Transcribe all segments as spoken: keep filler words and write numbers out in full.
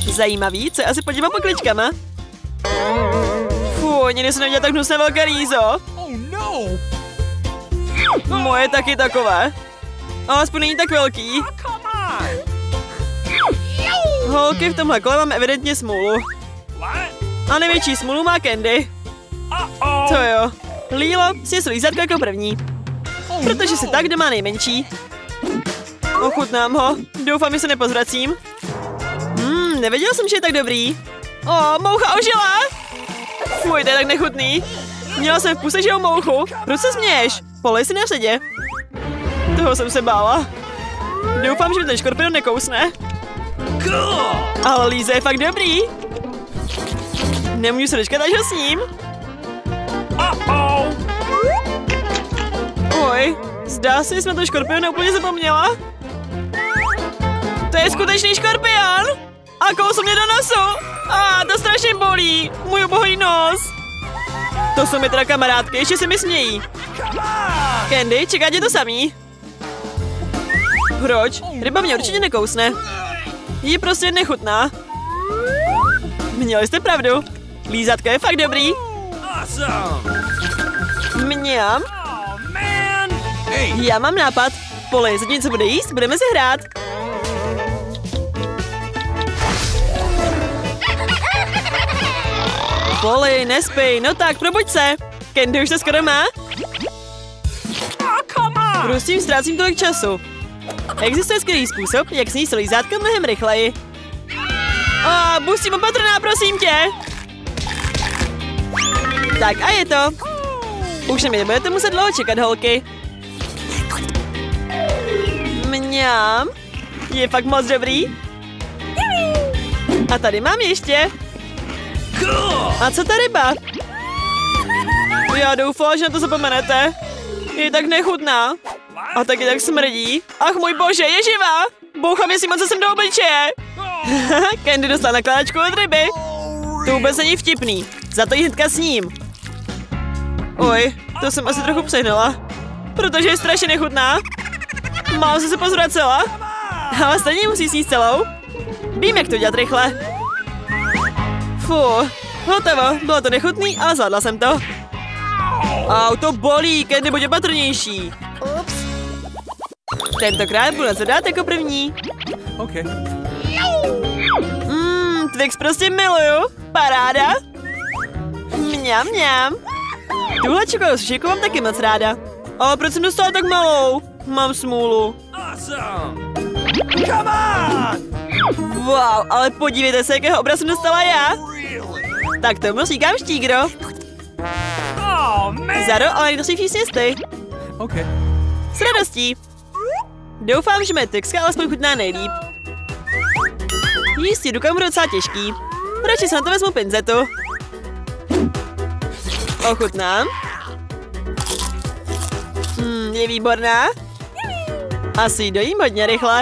Zajímavý, co je asi pod těma pokličkama? Fuh, nikdy jsem neviděla tak hnusné velké rýzo. Moje taky takové. Ale aspoň není tak velký. Holky, v tomhle kole mám evidentně smůlu. A největší smůlu má Candy. To jo. Lilo si slízatko jako první. Protože se tak doma nejmenší. Ochutnám ho. Doufám, že se nepozvracím. Hmm, nevěděl jsem, že je tak dobrý. O, moucha ožila. Fuj, to je tak nechutný. Měla jsem v puse živou mouchu. Proč se směješ? Polej si na sedě. Toho jsem se bála. Doufám, že mi ten škorpion nekousne. Ale Líza je fakt dobrý. Nemůžu se dočkat, až ho s ním. Oj, zdá se, že jsme to škorpiona úplně zapomněla. To je skutečný škorpion. A kousl mě do nosu. A to strašně bolí. Můj ubohý nos. To jsou mi teda kamarádky, ještě se mi smějí. Candy, čeká tě to samý. Proč? Ryba mě určitě nekousne. Je prostě nechutná. Měli jste pravdu. Lízatko je fakt dobrý. Mňam. Já mám nápad. Poli, zatímco bude jíst, budeme si hrát. Poli, nespij, no tak, probuď se. Candy už to skoro má. Prosím, ztrácím tolik času. Existuje skvělý způsob, jak sníst lízátko mnohem rychleji. A musím opatrná, prosím tě. Tak a je to. Už na mě nebudete muset dlouho čekat, holky. Mňam. Je fakt moc dobrý. A tady mám ještě. A co ta ryba? Já doufala, že na to zapomenete. Je tak nechutná. A taky tak smrdí. Ach můj bože, je živá. Boucha mě si moc jsem do obličeje. Candy dostala nakládačku od ryby. To vůbec není vtipný. Za to jí hnedka s ním. Oj, to jsem asi trochu přehnala. Protože je strašně nechutná. Mám se se pozvracela. Ale stejně musí sníst celou. Vím, jak to dělat rychle. Fuh, hotovo. Bylo to nechutný, ale zvládla jsem to. Au, to bolí, Candy, buď opatrnější. Tentokrát budu co dát jako první. OK. Mmm, Twix prostě miluju. Paráda. Mňam, mňam. Tuhle čokoládovou sušejku mám taky moc ráda. Ale proč jsem dostala tak malou? Mám smůlu. Wow, ale podívejte se, jakého obraz jsem dostala já. Tak tomu říkám štígro. Zaro, ale někdo si všichni jistý. OK. S radostí. Doufám, že mé Twixka alespoň chutná nejlíp. Jíst rukou bude docela těžký. Radši se na to vezmu pinzetu. Ochutnám. Hmm, je výborná. Asi ji dojím hodně rychle.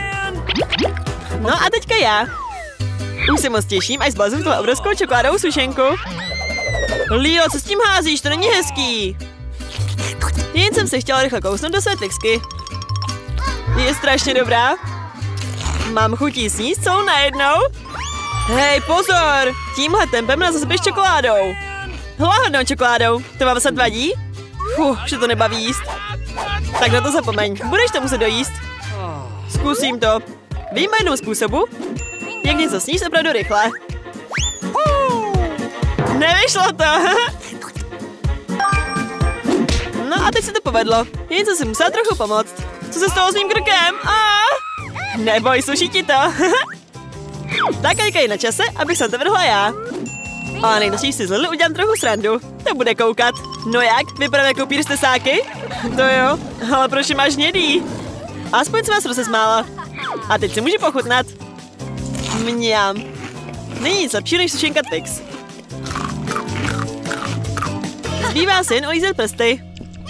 No a teďka já. Už se moc těším, až zblazím tuhle obrovskou čokoládovou sušenku. Lilo, co s tím házíš? To není hezký. Jen jsem se chtěla rychle kousnout do své Twixky. Je strašně dobrá. Mám chutí sníst celou najednou. Hej, pozor! Tímhle tempem nás zasypeš čokoládou. Hlahodnou čokoládou. To vám snad vadí? Fuh, že to nebaví jíst. Tak na to zapomeň. Budeš to muset dojíst. Zkusím to. Vím o jednom způsobu, jak něco sníst opravdu rychle. Nevyšlo to. No a teď se to povedlo. Jen co si musela trochu pomoct. Co se stalo s mým krkem? A neboj, sluší ti to. Tak teďka je na čase, abych se to vrhla já. Ale nejnosíš si z Lily udělám trochu srandu. To bude koukat. No jak? Vypadám jako upír z tesáky? To jo, ale proč máš hnědý? Aspoň jsem vás rozesmála. A teď si může pochutnat. Mňam. Není nic lepšího než sušenka Twix. Zbývá se jen olízat prsty.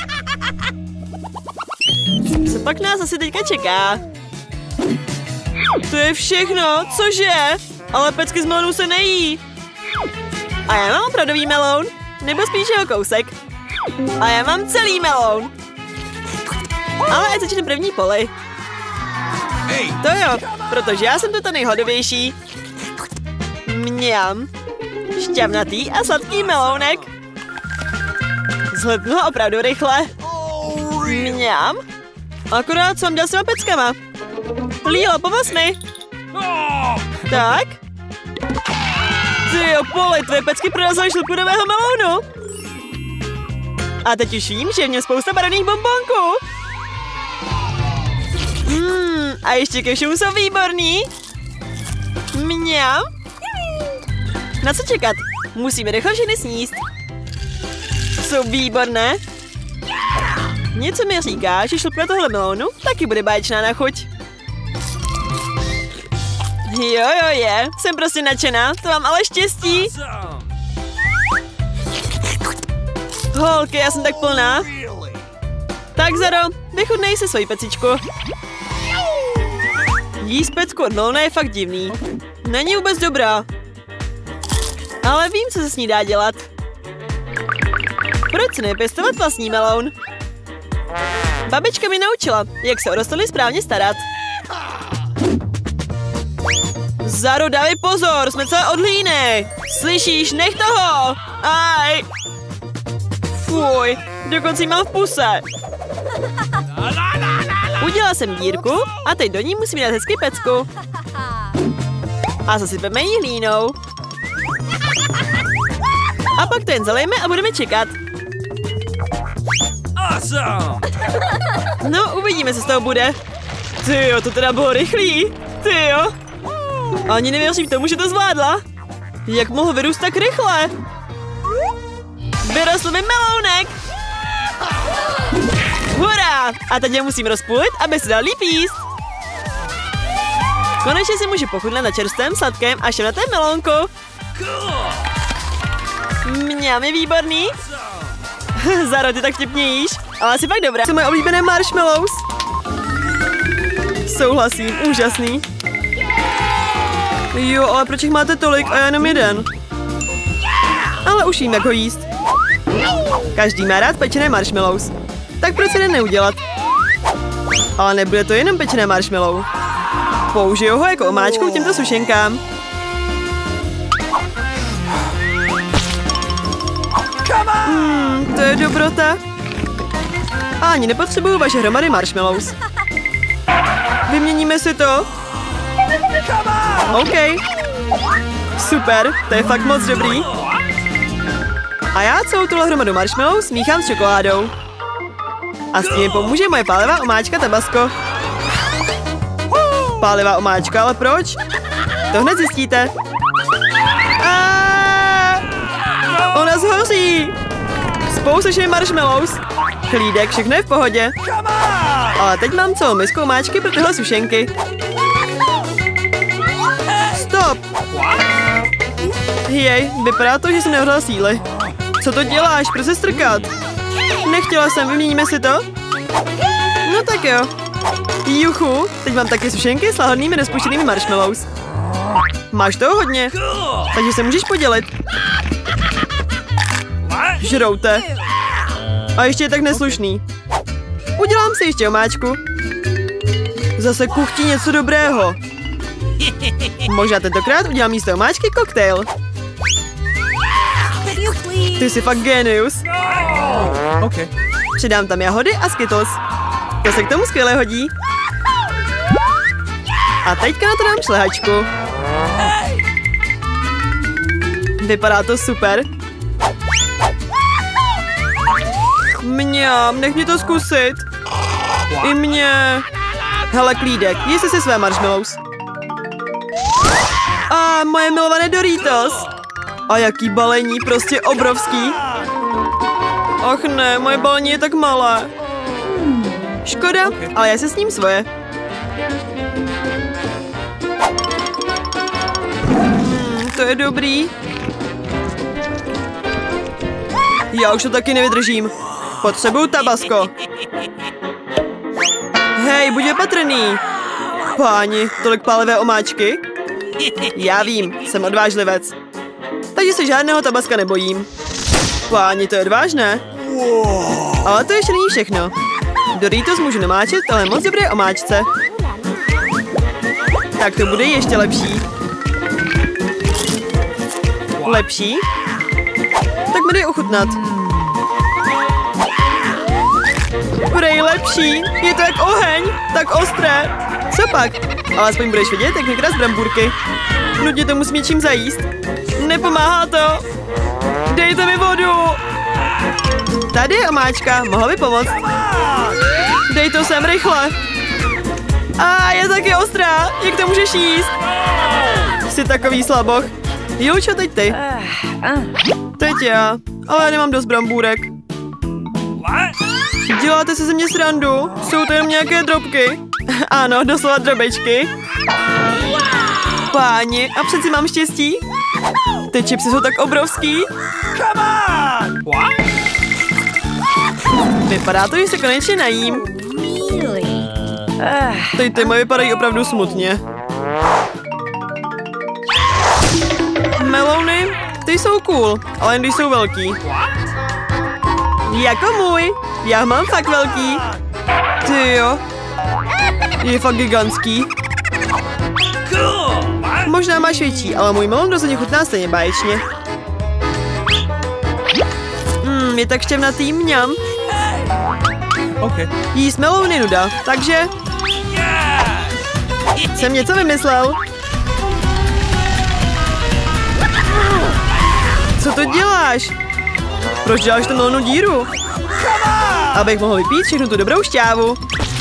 Co pak nás asi teďka čeká? To je všechno, cože? Ale pecky z melonu se nejí. A já mám opravdový meloun, nebo spíš jeho kousek. A já mám celý meloun. Ale ať začne první Poli. To jo, protože já jsem tu ta nejhladovější. Mňam. Šťavnatý a sladký melounek. Zhlednu ho opravdu rychle. Mňam. Akorát jsem dělal s těma peckama. Lílo, pomoz mi. Tak. Tyjo, Poli, tvoje pecky prorazily šlupku do mého melounu. A teď už vím, že je v něm spousta barevných bombonků. Hmm, a ještě ke všemu jsou výborný. Mňam. Na co čekat? Musíme rychle všechny sníst. Jsou výborné. Něco mi říká, že šlupka tohle melounu taky bude báječná na chuť. Jo, jo, je. Jsem prostě nadšená. To mám ale štěstí. Holky, já jsem tak plná. Tak, Zaro, vychutnej si svoji pecičku. Jíst pecku od melouna je fakt divný. Není vůbec dobrá. Ale vím, co se s ní dá dělat. Proč si nepěstovat vlastní meloun? Babička mi naučila, jak se o rostliny správně starat. Zaro, dávej pozor, jsme celé od hlíny. Slyšíš, nech toho. Aj. Fuj, dokonce jí mám v puse. Udělala jsem dírku a teď do ní musím dát hezky pecku. A zasypeme ji hlínou. A pak to jen zalejeme a budeme čekat. No, uvidíme, co z toho bude. Tyjo, to teda bylo rychlý. Tyjo. Ani nevěřím tomu, že to zvládla. Jak mohl vyrůst tak rychle? Vyrostl mi melounek. Hurá! A teď ho musím rozpůlit, aby se dal líp jíst. Konečně si můžu pochutnat na čerstvém, sladkém a šťavnatém melounku. Mňam, je výborný. Zaro, ty tak vtipně jíš, ale asi fakt dobrá. Jsou moje oblíbené marshmallows. Souhlasím, úžasný. Jo, ale proč jich máte tolik a já jenom jeden? Ale už vím, jak ho jíst. Každý má rád pečené marshmallows. Tak proč jeden neudělat? Ale nebude to jenom pečené marshmallow. Použiju ho jako omáčku k těmto sušenkám. Hmm, to je dobrota. A ani nepotřebuju vaše hromady marshmallows. Vyměníme si to? OK. Super, to je fakt moc dobrý. A já celou tuhle hromadu marshmallows míchám s čokoládou. A s tím pomůže moje pálivá omáčka Tabasco. Pálivá omáčka, ale proč? To hned zjistíte. Aaaa! Ona zhoří! Spousta všemi marshmallows. Klídek, všechno je v pohodě. Ale teď mám celou misku omáčky pro tyhle sušenky. Stop! Jej, vypadá to, že jsem nehodla síly. Co to děláš? Proč se strkat? Nechtěla jsem, vyměníme si to? No tak jo. Juchu, teď mám taky sušenky s lahodnými rozpuštěnými marshmallows. Máš toho hodně, takže se můžeš podělit. Žroute. A ještě je tak neslušný. Udělám si ještě omáčku. Zase kuchtí něco dobrého. Možná tentokrát udělám místo omáčky koktejl. Ty jsi fakt genius. Okay. Přidám tam jahody a Skittles. To se k tomu skvěle hodí. A teďka na to dám šlehačku. Vypadá to super. Mňam, nech mě to zkusit. I mě. Hele, klídek, jsi si své marshmallows. A moje milované Doritos. A jaký balení, prostě obrovský. Ach ne, moje balení je tak malé. Škoda, ale já se s ním svoje. Hmm, to je dobrý. Já už to taky nevydržím. Potřebuju Tabasco. Hej, buď opatrný. Páni, tolik pálivé omáčky. Já vím, jsem odvážlivec. Takže se žádného Tabasca nebojím. Páni, to je odvážné. Ale to ještě není všechno. Doritos můžu namáčet, ale moc dobré omáčce. Tak to bude ještě lepší. Lepší? Tak mi dej ochutnat. Prej lepší. Je to jak oheň. Tak ostré. Co pak? Ale aspoň budeš vidět, jak některá z brambůrky. Nutně to musím něčím zajíst. Nepomáhá to. Dejte mi vodu. Tady je omáčka. Mohla by pomoct. Dej to sem rychle. A je taky ostrá. Jak to můžeš jíst? Jsi takový slaboch. Julčo, teď ty. Teď já. Ale já nemám dost brambůrek. Děláte se ze mě srandu? Jsou to jenom nějaké drobky? Ano, doslova drobečky. Páni, a přeci mám štěstí. Ty čipsy jsou tak obrovský. Vypadá to, že se konečně najím. Teď ty moje vypadají opravdu smutně. Melouny, ty jsou cool, ale jen když jsou velký. Jako můj, já mám fakt velký. Ty jo, je fakt gigantský. Možná máš větší, ale můj melon rozhodně chutná stejně báječně. Mm, je tak šťavnatý, mňam. Okay. Jíst meloun je nuda, takže... Jsem něco vymyslel. Co to děláš? Proč děláš tu melonu díru? Abych mohl vypít všechnu tu dobrou šťávu.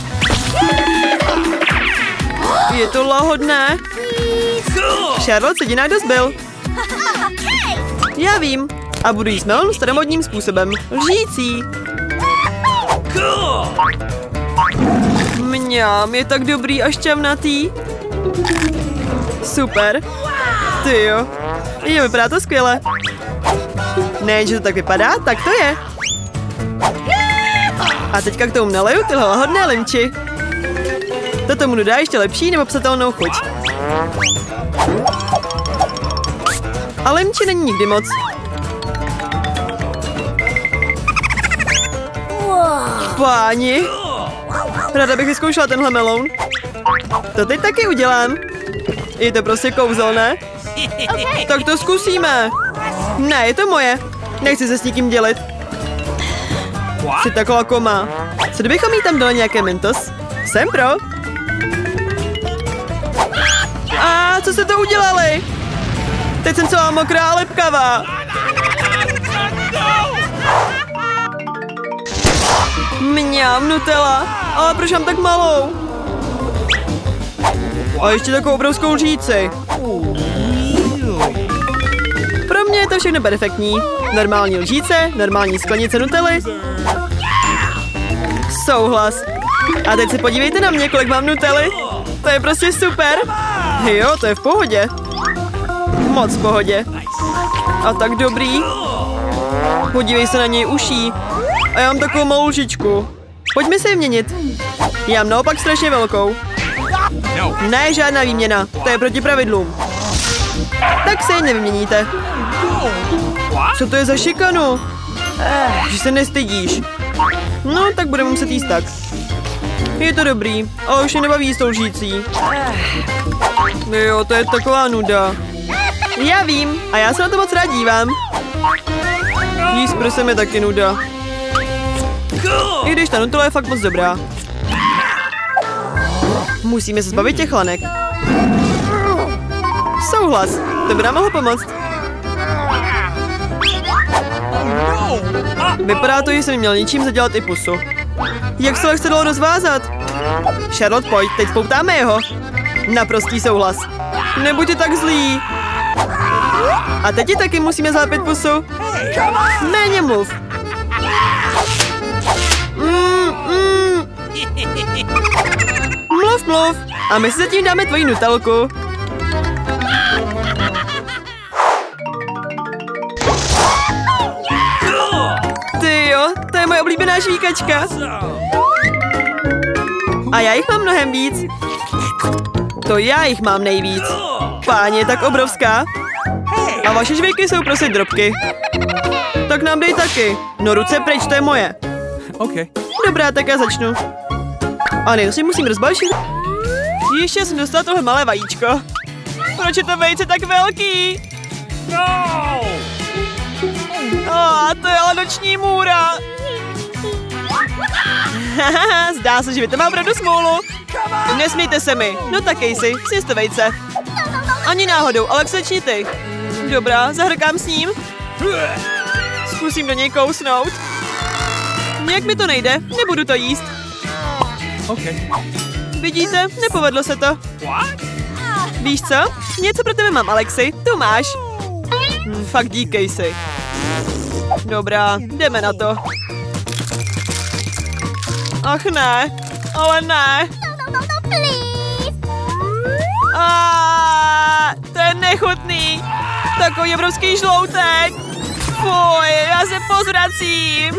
Je to lahodné. Charlotte se jinak dost byl. Já vím. A budu jíst melon staromodním způsobem. Lžící. Mňam, je tak dobrý a šťavnatý. Super. Ty jo. Jo, vypadá to skvěle. Ne, že to tak vypadá, tak to je. A teďka k tomu naleju tyhle lahodné limči. To tomu dodá ještě lepší nepopsatelnou chuť. A limči není nikdy moc. Páni. Ráda bych vyzkoušela tenhle meloun. To teď taky udělám. Je to prostě kouzelné. Tak to zkusíme. Ne, je to moje. Nechci se s nikým dělit. Jsi taková koma. Co kdybychom jí tam dali nějaké mentos? Jsem pro. A co jste to udělali? Teď jsem celá mokrá a lepkavá. Mňam, Nutella. Ale proč mám tak malou? A ještě takovou obrovskou lžíci. Pro mě je to všechno perfektní. Normální lžíce, normální sklenice Nutelly. Souhlas. A teď se podívejte na mě, kolik mám Nutelly. To je prostě super. Jo, to je v pohodě. Moc v pohodě. A tak dobrý. Podívej se na něj uší. A já mám takovou malou lžičku. Pojďme se vyměnit. Já mám naopak strašně velkou. Ne, žádná výměna. To je proti pravidlům. Tak se jí nevyměníte. Co to je za šikanu? Že se nestydíš. No, tak budeme muset jíst tak. Je to dobrý, ale už mě nebaví s tou lžící. Jo, to je taková nuda. Já vím, a já se na to moc rád dívám. Jíst prsem je taky nuda. I když ta Nutella je fakt moc dobrá. Musíme se zbavit těch lanek. Souhlas, to by nám mohlo pomoct. Vypadá to, že jsem měl něčím zadělat i pusu. Jak se chce dalo rozvázat? Charlotte, pojď, teď poutáme jeho. Naprostý souhlas. Nebuďte tak zlý. A teď ti taky musíme zlepit pusu. Méně mluv. Mm, mm. Mluv, mluv. A my si zatím dáme tvoji Nutelku. Ty jo, to je moje oblíbená žvíkačka. A já jich mám mnohem víc. To já jich mám nejvíc. Páně, tak obrovská. A vaše žvejky jsou prostě drobky. Tak nám dej taky. No ruce pryč, to je moje. Okay. Dobrá, tak já začnu. A nejsi musím rozbalit. Ještě jsem dostala tohle malé vajíčko. Proč je to vejce tak velký? No! Oh, to je noční můra. Zdá se, že vy to má opravdu smůlu. Nesmíte se mi. No tak Casey, sněste vejce. Ani náhodou, ale slečni ty. Dobrá, zahrkám s ním. Zkusím do něj kousnout. Nějak mi to nejde, nebudu to jíst. Okay. Vidíte, nepovedlo se to. Víš co? Něco pro tebe mám, Alexi. Tu máš. Hm, fakt dík, Casey. Dobrá, jdeme na to. Ach ne, ale ne. A to je nechutný. Takový obrovský žloutek. Fuj, já se pozvracím.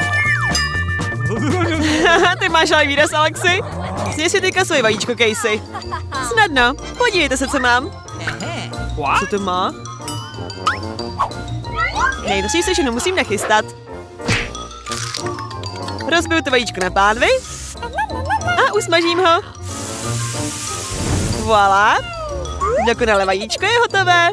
Ty máš ale výraz, Alexi. Sněj si teďka svoje vajíčko, Casey. Snadno, podívejte se, co mám. Co to má? Nejdřív se všechno musím nachystat. Rozbiju to vajíčko na pánvi a usmažím ho. Voilà. Dokonalé vajíčko je hotové.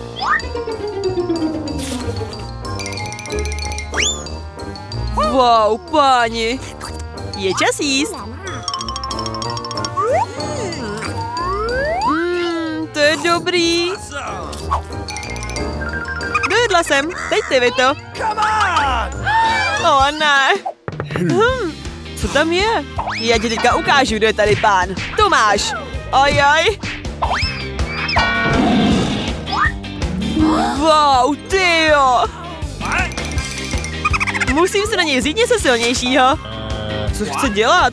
Wow, páni. Je čas jíst. Mm, to je dobrý. Dojedla jsem. Teď ty, Vito. O ne. Hm, co tam je? Já ti teďka ukážu, kdo je tady pán. Tu máš. Ojoj. Wow, tyjo. Musím se na něj vzít něco silnějšího. Co chce dělat?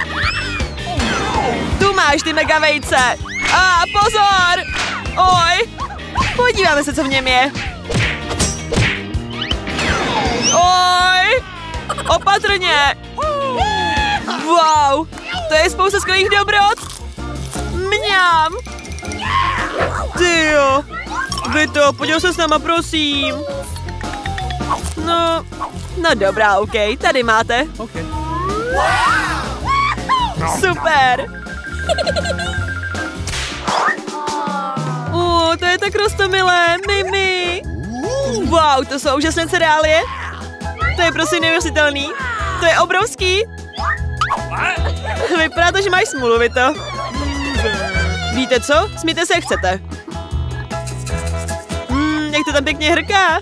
Tu máš ty mega vejce. A pozor. Oj. Podíváme se, co v něm je. Oj. Opatrně. Wow. To je spousta skvělých dobrot. Mňam. Tyjo. Vito, pojď se s náma, prosím. No, no dobrá, OK, tady máte. Okay. Super. Uh, to je tak roztomilé, Mimi. Wow, to jsou úžasné cereálie. To je prostě neuvěřitelný. To je obrovský. Vypadá to, že máš smůlu, Vito. Víte co? Smíte se, jak chcete. Hmm, jak to tam pěkně hrká.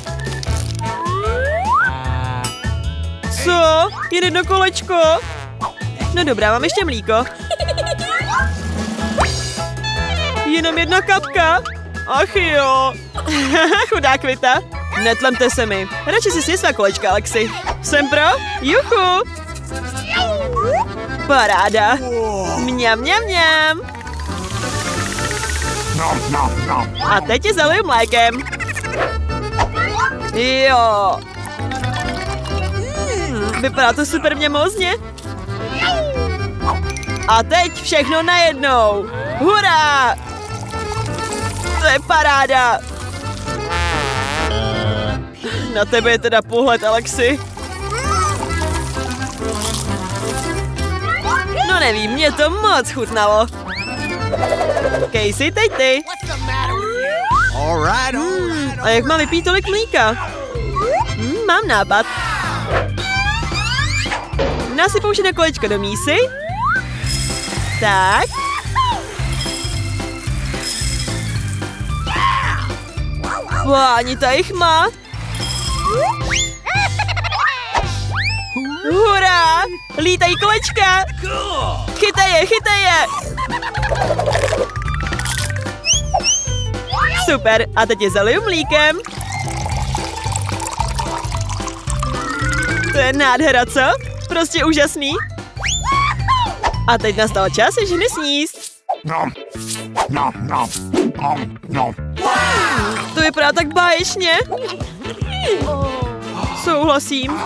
Co? Jen jedno kolečko? No dobrá, mám ještě mlíko. Jenom jedna kapka? Ach jo. Chudák Vita. Netlemte se mi. Radši si sní svá kolečka, Alexi. Jsem pro? Juchu. Paráda. Mňam, mňam, mňam. A teď je zaliju mlékem. Jo. Vypadá to super mněmozně. A teď všechno najednou. Hurá! To je paráda. Na tebe je teda pohled, Alexi. No nevím, mě to moc chutnalo. Casey, teď ty. Hmm, a jak mám vypít tolik mlíka? Hmm, mám nápad. Nasypou všechno kolečko do mísy. Tak. Páni, ta jich má. Hurá! Lítají kolečka! Chytaj je, chytaj je! Super, a teď je zaliju mlíkem. To je nádhera, co? Prostě úžasný. A teď nastal čas všechny sníst. To vypadá tak báječně. Souhlasím.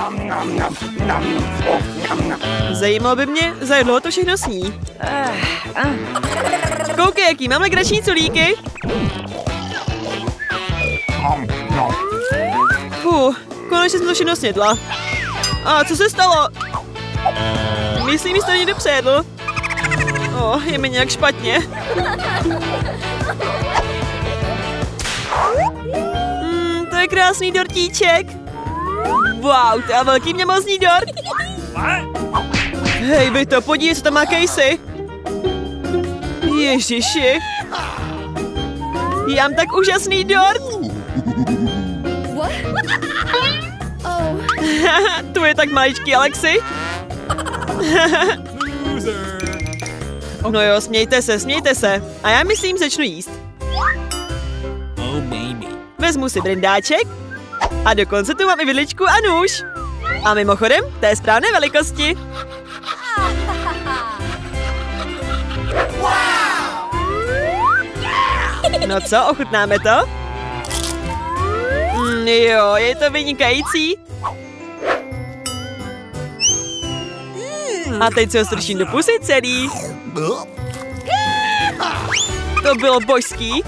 Zajímalo by mě, za jak dlouho to všechno sní. Koukej, jaký mám legrační culíky. Fuh, konečně jsem to všechno snědla. A co se stalo? Myslím, že jste někdo přejedl. O, je mi nějak špatně. Mm, to je je krásný dortíček. Wow, to je velký měmozný dort. Hej, vy to, podívej, co tam má Casey. Ježiši. Já mám tak úžasný dort. Tu je tak maličký, Alexi. No jo, smějte se, smějte se. A já myslím, začnu jíst. Vezmu si brindáček. A dokonce tu mám i vidličku a nůž. A mimochodem, to je správné velikosti. No co, ochutnáme to? Mm, jo, je to vynikající. A teď se ho strčím do pusy celý. To bylo božský.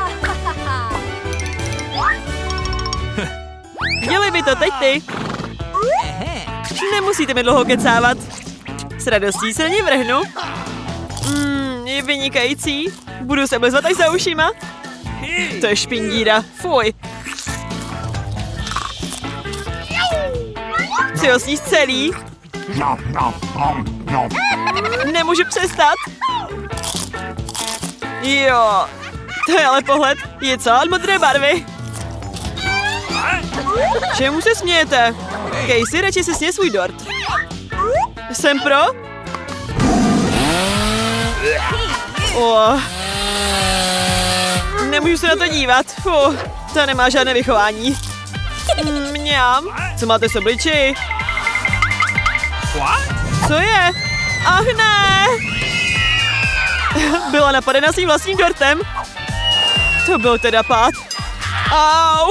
Dělej vy to teď ty. Nemusíte mi dlouho kecávat. S radostí se na ně vrhnu. Mm, je vynikající. Budu se bezvat až za ušima. To je špindíra. Fuj. Chci ho sníst celý. Nemůžu přestat. Jo. To je ale pohled. Je celá modré barvy. Čemu se smějete? Casey, radši se sně svůj dort. Jsem pro? Oh. Nemůžu se na to dívat. Fuh, to nemá žádné vychování. Mňam. Co máte s obličeji? Co je? Ach ne! Byla napadena svým vlastním dortem. To byl teda pád. Au!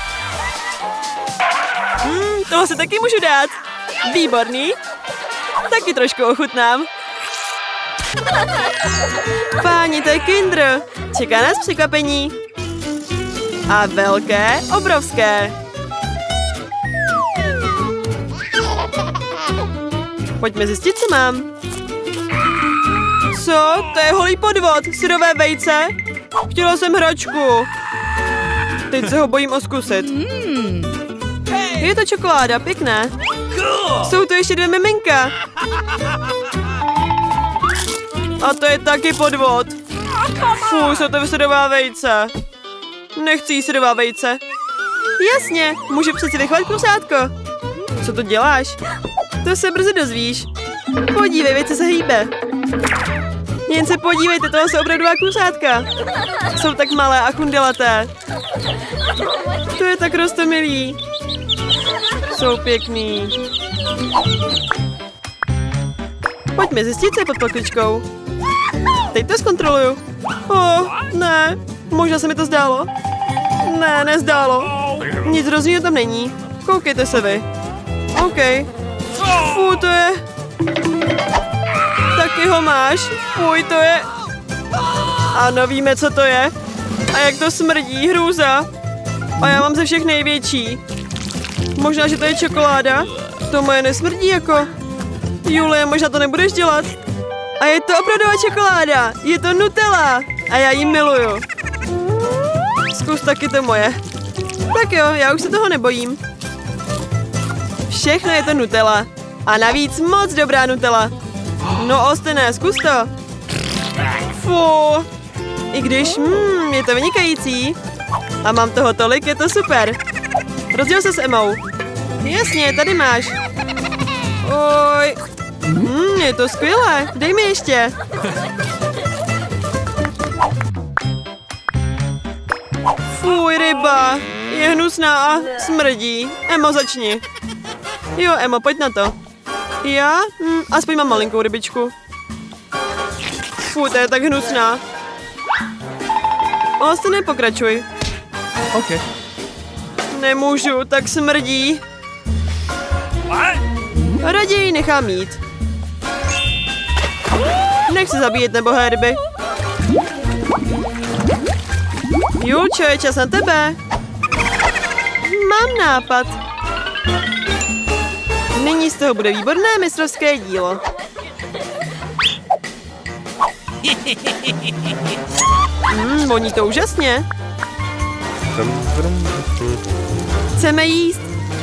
Hmm, toho se taky můžu dát. Výborný. Taky trošku ochutnám. Páni, to je Kinder. Čeká nás překvapení. A velké, obrovské. Pojďme zjistit, co mám. Co? To je holý podvod. Syrové vejce. Chtěla jsem hračku. Teď se ho bojím oskusit. Je to čokoláda, pěkné. Jsou to ještě dvě miminka. A to je taky podvod. Fuj, jsou to syrová vejce. Nechci jí syrová vejce. Jasně, můžu přeci vychovat klusátko. Co to děláš? To se brzy dozvíš. Podívej, vejce se hýbe. Jen se podívejte, toho jsou opravdová klusátka. Jsou tak malé a chundelaté. To je tak roztomilý. Jsou pěkný. Pojďme zjistit, co je pod pokličkou. Teď to zkontroluju. Oh, ne, možná se mi to zdálo. Ne, nezdálo. Nic rozdílného tam není. Koukejte se vy. OK. Fuj, to je... Taky ho máš. Fuj, to je... Ano, víme, co to je. A jak to smrdí, hrůza. A já mám ze všech největší. Možná, že to je čokoláda. To moje nesmrdí jako... Julie, možná to nebudeš dělat. A je to opravdová čokoláda. Je to Nutella. A já ji miluju. Zkus taky to moje. Tak jo, já už se toho nebojím. Všechno je to Nutella. A navíc moc dobrá Nutella. No Austine, zkus to. Fu. I když, hmm, je to vynikající. A mám toho tolik, je to super. Rozděl se s Emmou. Jasně, tady máš. Oj. Hmm, je to skvělé. Dej mi ještě. Fuj, ryba. Je hnusná a smrdí. Emmo, začni. Jo, Emmo, pojď na to. Já? Hm, aspoň mám malinkou rybičku. Fuj, to je tak hnusná. Austin, pokračuj. OK. Nemůžu, tak smrdí. Raději nechám jít. Nech se zabíjet, nebo herby. Julčo, je čas na tebe. Mám nápad. Nyní z toho bude výborné mistrovské dílo. Hmm, voní to úžasně. Chceme jíst.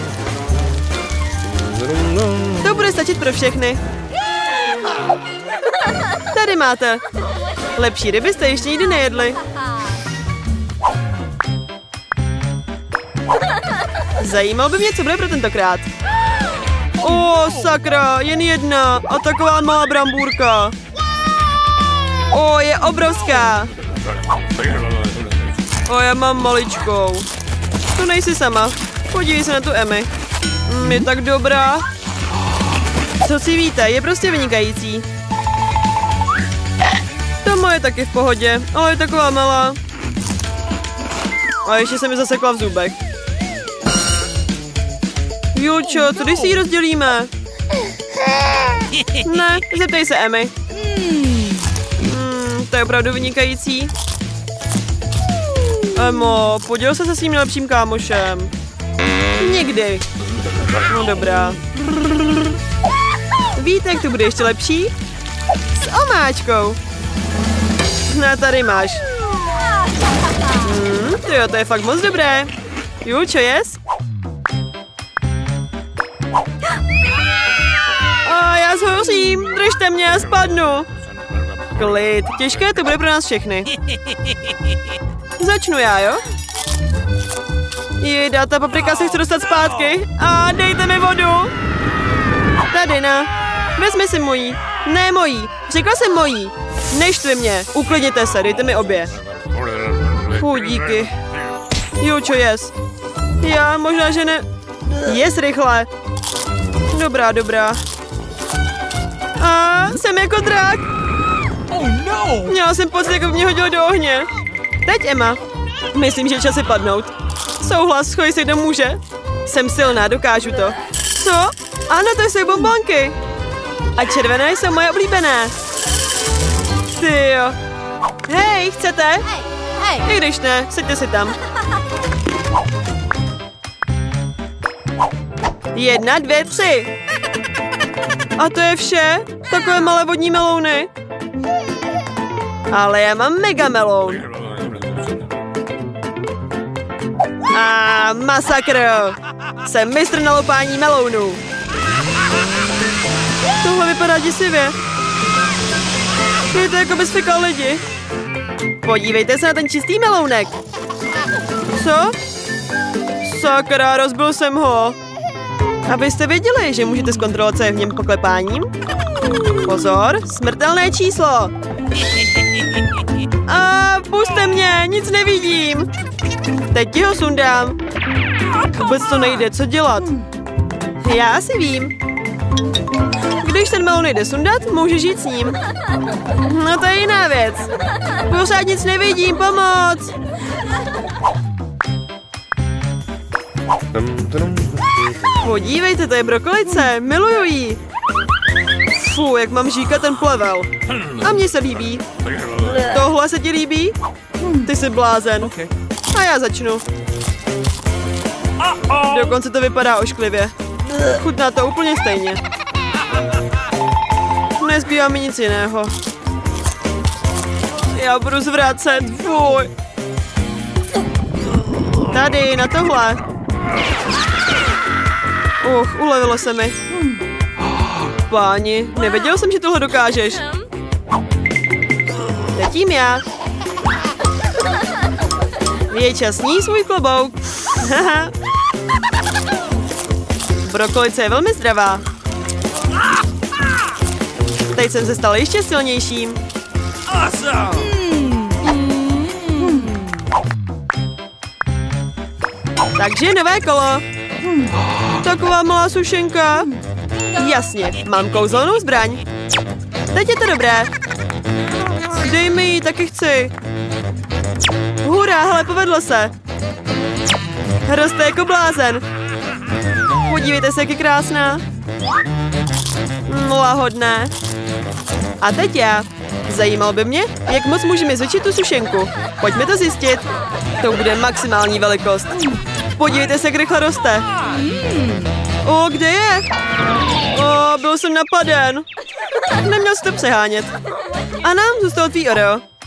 To bude stačit pro všechny. Tady máte. Lepší ryby jste ještě nikdy nejedli. Zajímalo by mě, co bude pro tentokrát. O, sakra, jen jedna a taková malá brambůrka. O, je obrovská. O, já mám maličkou. To nejsi sama. Podívej se na tu Emmy. Mm, je tak dobrá. Co si víte, je prostě vynikající. Ta moje taky v pohodě, ale je taková malá. A ještě se mi zasekla v zubech. Julčo, co když si ji rozdělíme? Ne, zeptej se Emmy. Hmm, to je opravdu vynikající. Emo, poděl se se svým nejlepším kámošem. Nikdy. No dobrá. Víte, jak to bude ještě lepší? S omáčkou. No tady máš. Hmm, jo, to je fakt moc dobré. Julčo, jes? A já zhořím, držte mě a spadnu. Klid, těžké to bude pro nás všechny. Začnu já, jo? Jejda, ta paprika se chce dostat zpátky. A dejte mi vodu. Tady, na. Vezmi si mojí. Ne mojí. Řekla jsem mojí. Neštvi mě. Uklidněte se, dejte mi obě. Fuh, díky. Julčo, jes. Já možná, že ne... Jes rychle. Dobrá, dobrá. A jsem jako drak. Měla jsem pocit, jako mě hodil do ohně. Teď, Emma. Myslím, že je čas si padnout. Souhlas, schoj se, kdo může. Jsem silná, dokážu to. Co? Ano, to jsou bonbonky. A červené jsou moje oblíbené. Tyjo. Hej, chcete? I když ne, seďte si tam. Jedna, dvě, tři. A to je vše? Takové malé vodní melouny. Ale já mám mega meloun. A masakr. Jsem mistr na lopání melounů. Tohle vypadá děsivě. Je to jako bys fikal lidi. Podívejte se na ten čistý melounek. Co? Sakra, rozbil jsem ho. Abyste věděli, že můžete zkontrolovat, co je v něm poklepáním. Pozor, smrtelné číslo. A puste mě, nic nevidím. Teď ti ho sundám. Vůbec to nejde, co dělat? Já asi vím. Když ten melon nejde sundat, může žít s ním. No to je jiná věc. Pořád nic nevidím, pomoc. Podívejte, to je brokolice, miluju ji. Fú, jak mám žíkat ten plevel. A mně se líbí. Tohle se ti líbí? Ty jsi blázen. A já začnu. Dokonce to vypadá ošklivě. Chutná to úplně stejně. Nezbývá mi nic jiného. Já budu zvracet, fuj. Tady, na tohle. Uch, ulevilo se mi. Páni, nevěděl jsem, že tohle dokážeš. Teď jím já. Je čas sní svůj klobouk. Haha. Brokolice je velmi zdravá. Teď jsem se stal ještě silnějším. Takže nové kolo. Taková malá sušenka. Jasně, mám kouzelnou zbraň. Teď je to dobré. Dej mi ji, taky chci. Hurá, hele, povedlo se. Roste jako blázen. Podívejte se, jak je krásná. Lahodné. A teď já. Zajímalo by mě, jak moc můžeme zvětšit tu sušenku. Pojďme to zjistit. To bude maximální velikost. Podívejte se, jak rychle roste. O, kde je? O, byl jsem napaden. Neměl jsi to přehánět. A nám zůstal tvý Oreo.